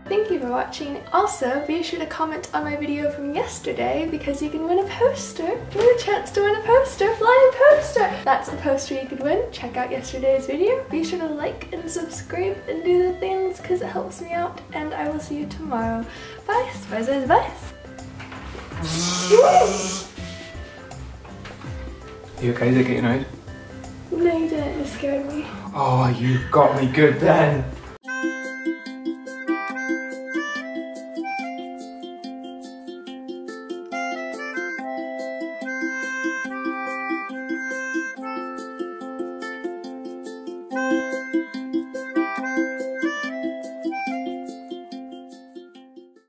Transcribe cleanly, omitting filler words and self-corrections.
Thank you for watching. Also, be sure to comment on my video from yesterday because you can win a poster. You have a chance to win a poster, flying poster. That's the poster you could win. Check out yesterday's video. Be sure to like and subscribe and do the things because it helps me out. And I will see you tomorrow. Bye. Bye. Bye. You okay? Is it getting out? No, you didn't. You scared me. Oh, you got me good then.